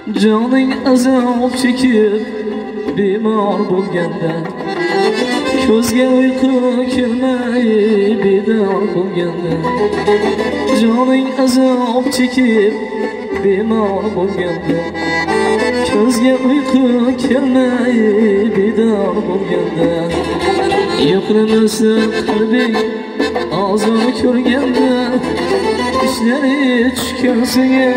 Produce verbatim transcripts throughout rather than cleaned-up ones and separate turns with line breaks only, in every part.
Joning azob chekib bemor bo'lganda, ko'zga uyqu kelmay bedor bo'lganda, joning azob chekib bemor bo'lganda, ko'zga uyqu kelmay bedor bo'lganda, yo'qlamasa qalbing ozor ko'rganda, ishlari tushgan senga.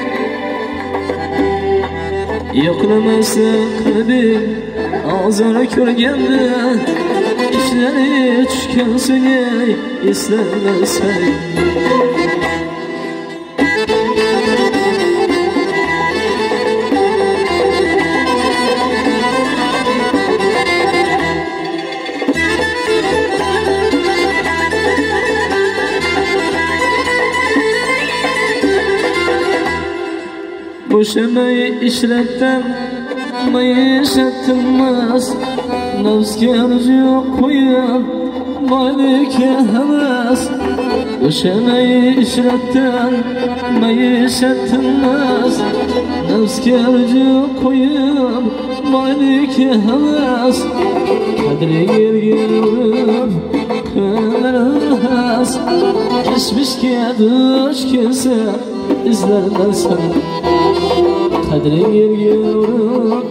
Yo'qlamasa qalbing ozor ko'rganda, ishlari tushgan senga eslanmasang. Bo'shamay ishratdan maishat tinmas, nafsga ruju qo'yib boylikka havas. Bo'shamay ishratdan maishat tinmas, nafsga ruju qo'yib boylikka havas. Qadriga ergilib qilmas, tashvishga duch kelsa izlarsan. Qadring yerga urib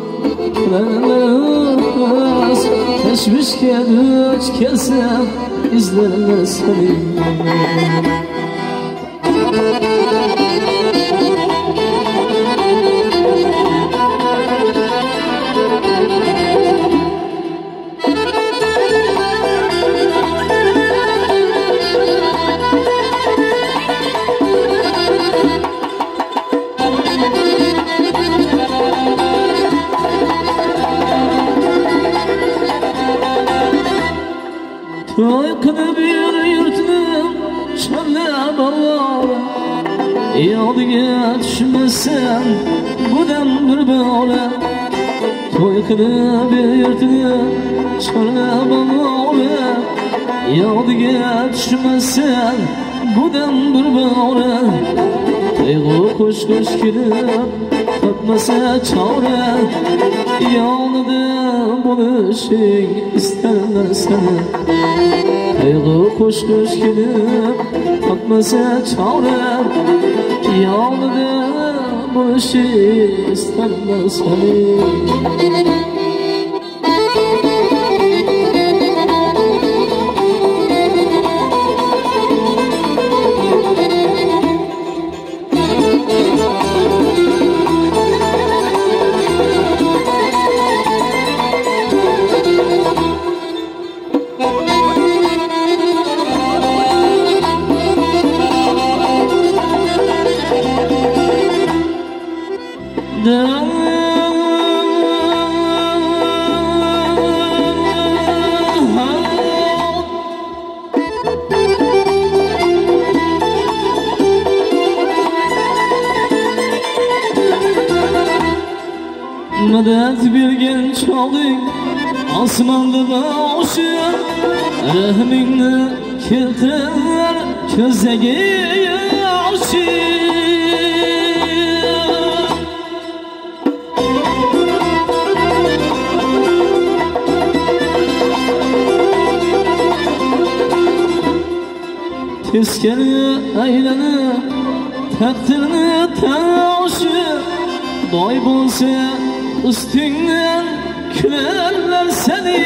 qilmas, tashvishga duch kelsa izlarsan. To'y qilib yur yurtni cho'llab avvora, yodiga tushmasan budam bir bola. To'y qilib yur yurtni cho'llab avvora, yodiga tushmasan budam bir bola. Qayg'u qo'sh qo'sh kelib topmasa chora, yonida bo'lishing istarlarsan. Qayg'u qo'sh qo'sh kelib topmasa chora, yonida bo'lishing istarlarsan. Madad bergan chog'ing osmonda boshim, rahmingni keltir ko'zaga yoshim. Teskari aylanib taqdirni tashib, boy bo'lsa ustingdan kularlar seni.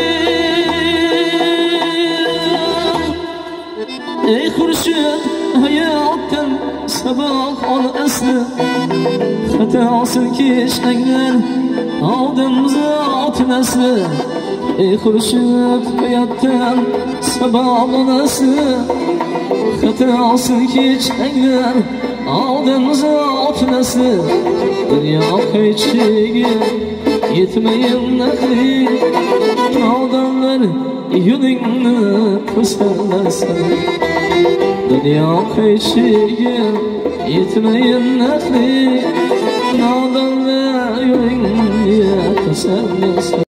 Ey Xurshid, hayotdan saboq ol asli, xatosin kesh anglar odam zot nasli. Ey Xurshid, hayotdan saboq ol asli, xatosin kesh anglar odam zot nasli. Dünya qaychiga yetmayin naqli, nodonlar yo'lingni to'sarlarsan. Dünya qaychiga yetmayin naqli, nodonlar yo'lingni to'sarlarsan.